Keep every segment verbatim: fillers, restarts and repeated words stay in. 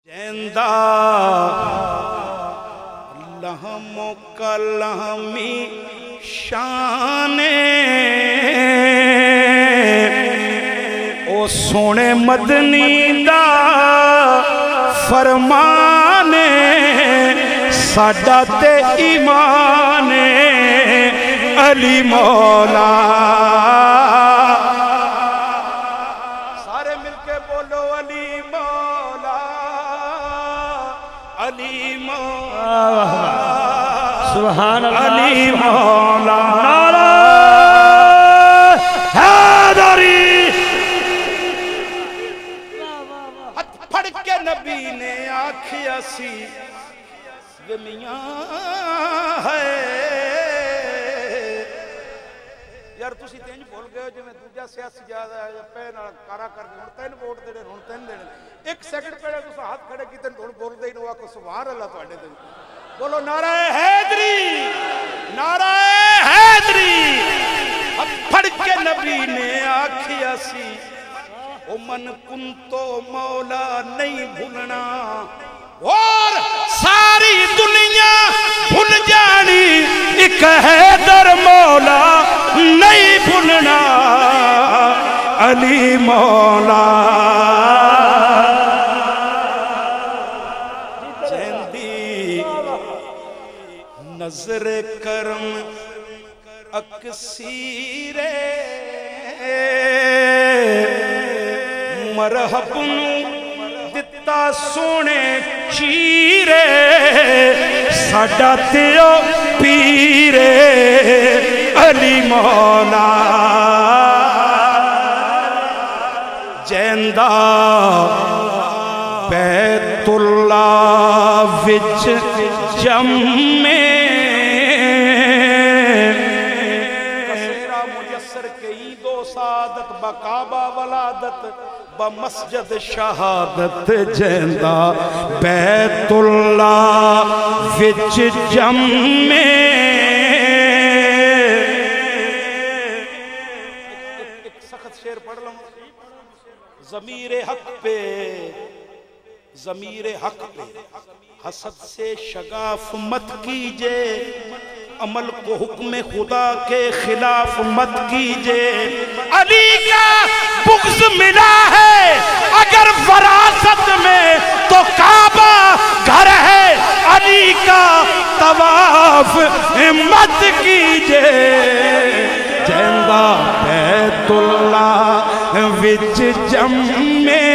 جیندہ لہمو کا لہمی شانے او سونے مدنی دا فرمانے ساڈا تے ایمانے علی مولا سارے مل کے بولو علی مولا علی مولا سبحان اللہ علی مولا نعرہ حیدری ہتھ پھڑ کے نبی نے آکھیا سی میاں ہے یار تسی تینج بھول گئے ہو جو میں دوجہ سیاسی جادا ہے یا پہن کارا کر گئے تین ووٹ دے رہے تین دے رہے ایک سیکنڈ پہلے تسا ہاتھ کھڑے کی تین بول دے نوا کو سبحان اللہ تو اڈے دے بولو نعرہ حیدری نعرہ حیدری ہتھ پھڑ کے نبی نے آکھیا سی او من کن تو مولا نہیں بھولنا اور ساری دنیا بھول جانی ایک حیدر مولا نہیں بھولنا علی مولا جیندی نظر کرم اکسیر مرحب دتا سونے چیرے ساڈا تیو پیرے علی مولا جیندہ بیت اللہ وچ جمے کسیرہ میسر کے عید و سعادت بکعبہ ولادت بمسجد شہادت جیندہ بیت اللہ وچ جمے ایک سخت شعر پڑھ لوں ضمیر حق پہ ضمیر حق پہ حسد سے شگاف مت کیجے عمل کو حکم خدا کے خلاف مت کیجے علی کا بغض ملا ہے اگر وراثت میں تو کعبہ گھر ہے علی کا طواف مت کیجے جیندہ بیت اللہ وچ جمے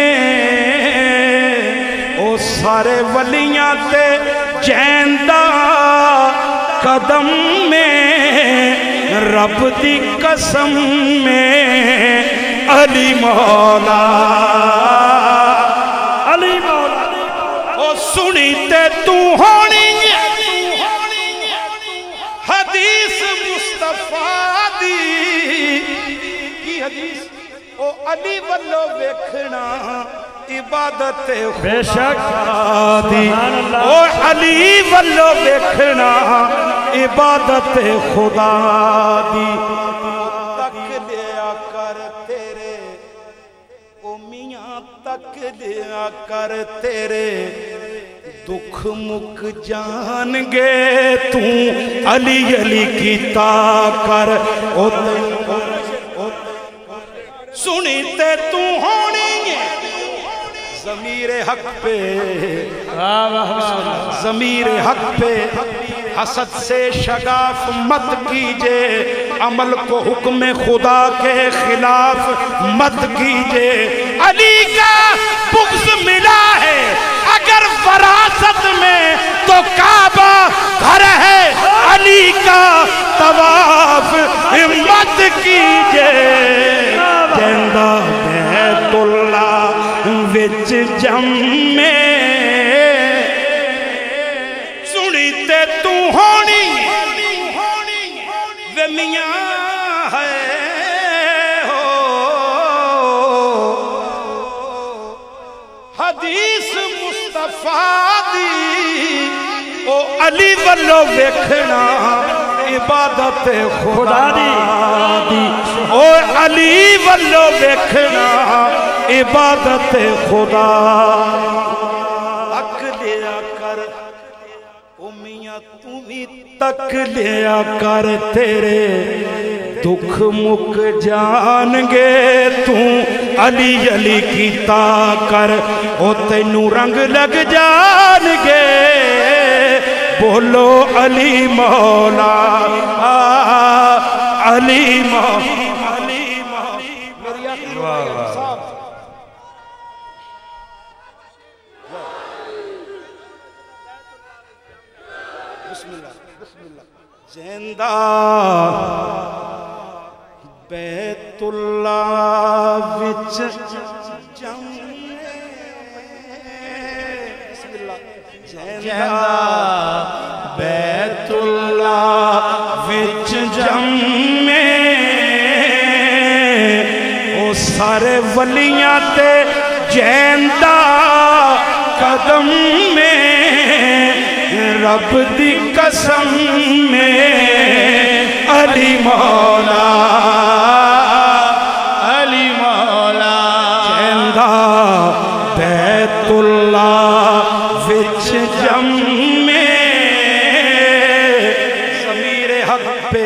او سارے ولیاں تے جیندہ قدم میں رب دی قسم میں علی مولا علی مولا او سنی تے تو ہونی حدیث مصطفیٰ دی کی حدیث او علی والو ویکھنا عبادت خدا دی او علی والو ویکھنا عبادت خدا دی تک لیا کر تیرے او میاں تک لیا کر تیرے دکھ مک جان گے تو علی علی کی تا کر او سنی تے تو ہونی ضمیر حق پہ ضمیر حق پہ حسد سے شگاف مت کیجے عمل کو حکم خدا کے خلاف مت کیجے علی کا بغض ملا ہے اگر وراثت میں تو کعبہ گھر ہے علی کا طواف مت کیجے جیندہ بیت اللہ وچ جمے سنی تے تو ہونی وے میاں ہے ہو حدیث مصطفیٰ دی او علی والو ویکھنا عبادت خدا دی او علی والو ویکھنا عبادت خدا لیا کر او میاں تو بھی تک لیا کر تیرے دکھ مک جان گے تو علی علی کیتا کر او تینوں رنگ لگ جان گے بولو علی مولا علی مولا علی مولا زندہ بیت اللہ وچ جمے بسم اللہ زندہ بیت اللہ وچ جمے او سارے ولیاں تے جیندہ قدم میں رب دی قسم میں علی مولا علی مولا جیندہ بیت اللہ وچ جمے ضمیر حق پہ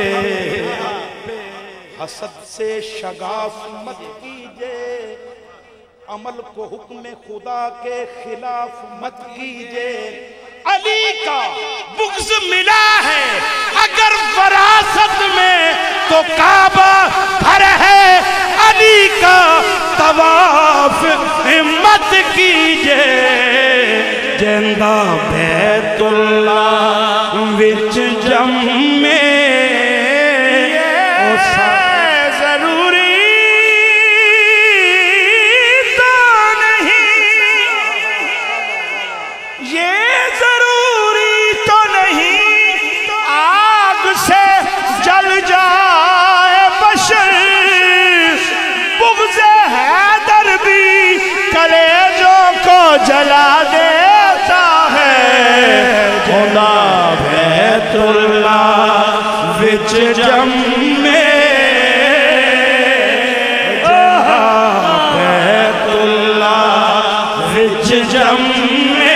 حسد سے شگاف مت کیجئے عمل کو حکم خدا کے خلاف مت کیجئے علی کا بغض ملا ہے اگر وراثت میں تو کعبہ گھر ہے علی کا طواف مت کیجئے جیندہ بیت اللہ وچ جمے او ضروری تو نہیں یہ جل جائے بشر بغض حیدر بھی کلیجوں کو جلا دیتا ہے خدا بیت اللہ وچ جمے بیت اللہ وچ جمے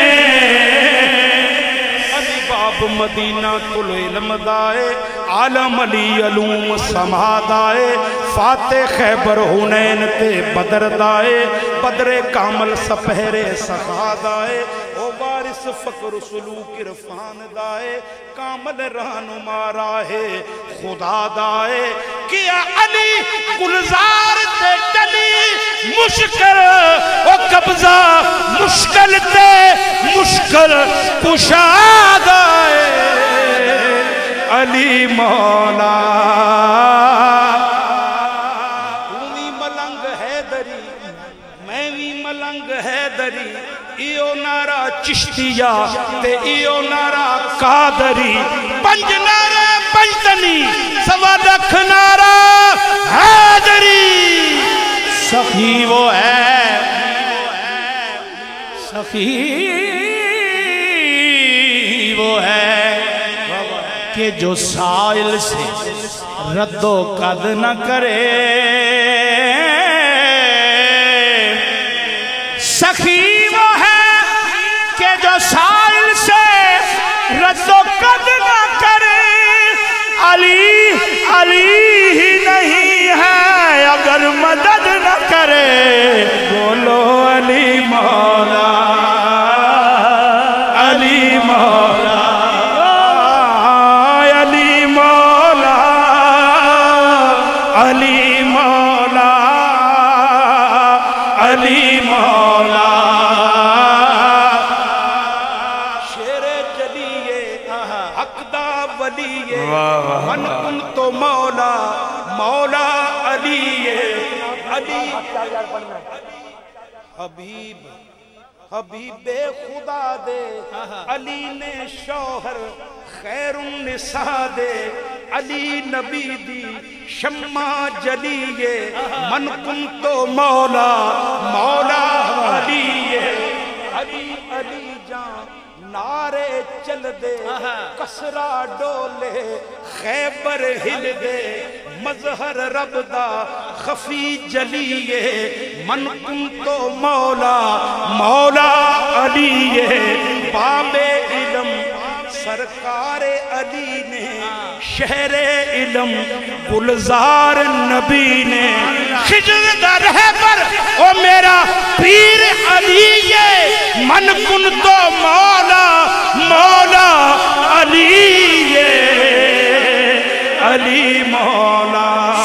علی باب مدینہ کل علم دائے عالم علی علوم سماد آئے فاتح خیبر حنین تے بدر دائے بدر کامل سپہرے سخاد آئے او وارث فقر سلوک عرفان دائے کامل رہنما راہ خدا دائے کیا علی گلزار تے ڈلی مشکل او قبضہ مشکل تے مشکل کشاد آئے علی مولا تمی ملنگ حیدری میں بھی ملنگ حیدری ایو نارا چشتیہ تے ایو نارا قادری پنج نارا پنجتنی سوا لکھ نارا حیدری سخی وہ ہے سخی وہ ہے کہ جو سائل سے رد و قد نہ کرے سخی وہ ہے کہ جو سائل سے رد و قد نہ کرے علی علی ہی نہیں ہے اگر مدد نہ کرے بولو علی مولا علی مولا علی مولا علی مولا شیر جلیے حق دا ولیے من کن تو مولا مولا علی علی حبیب حبیب خدا دے علی نے شوہر خیر النساء دے علی نبی دی شمع جلیے من کن تو مولا مولا علی علی علی جان نعرے چل دے کسرا ڈولے خیبر ہل دے مظہر رب دا خفی جلیے من کن تو مولا مولا علی بابے علم سرکار علی نے، شہر علم گلزار نبی نے، خجل دا رہبر او میرا پیر علی یہ من کن تو مولا مولا علی یہ علی مولا۔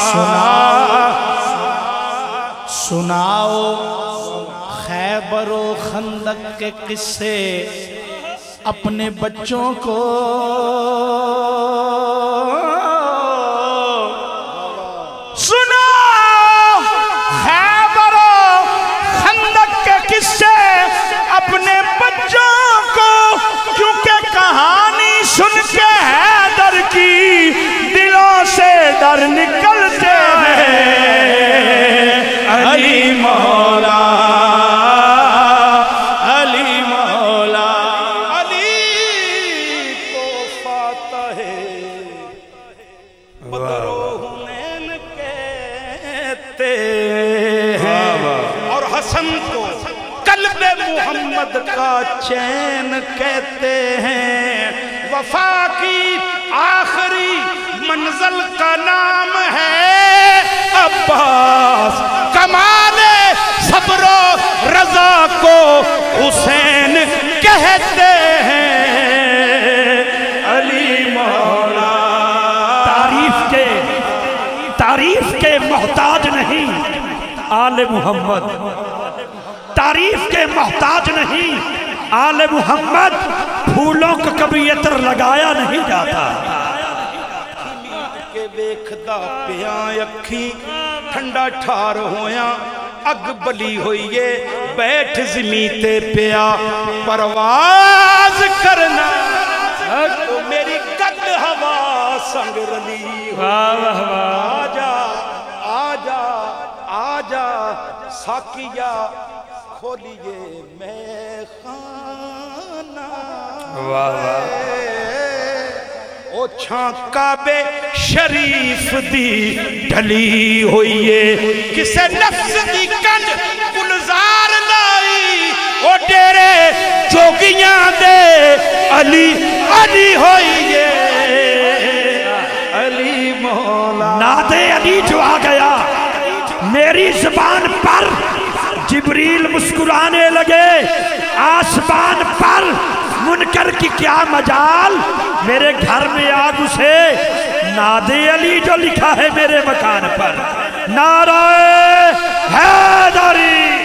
سناؤ خیبر و خندق کے قصے اپنے بچوں کو، سناؤ خیبر و خندق کے قصے اپنے بچوں کو، کیونکہ کہانی سن کے حیدر کی دلوں سے ڈر نکلتے ہیں۔ علی مولا علی مولا علی کو فاتح بدر و حنین کہتے ہیں، اور حسن کو قلب محمد کا چین کہتے ہیں۔ وفا کی آخری منزل کا نام ہے عباس، کمال صبر و رضا کو حسین کہتے ہیں۔ علی مولا تعریف کے تعریف کے محتاج نہیں آل محمد، تعریف کے محتاج نہیں آل محمد، پھولوں کو کبھی عطر لگایا نہیں جاتا۔ کے ویکھدا پیاں اکھی ٹھنڈا ٹھار ہویاں، اگ بلی ہوئیے بیٹھ زمین تے پیا پرواز کرنا، تو میری قد ہوا سنگ رلی ہو۔ آجا آجا آجا ساکیہ کھولیے میں خانہ، او چھاں کعبے شریف دی ڈھلی ہوئیے، کسے نفس دی کنج گلزار لائی، او ڈیرے جوگیاں دے علی علی ہوئیے۔ علی مولا ناد علی جو آ گیا میری زبان پر، جبریل مسکرانے لگے آسمان پر، منکر کی کیا مجال میرے گھر میں آ گھسے، ناد علی جو لکھا ہے میرے مکان پر، نعرہ حیدری۔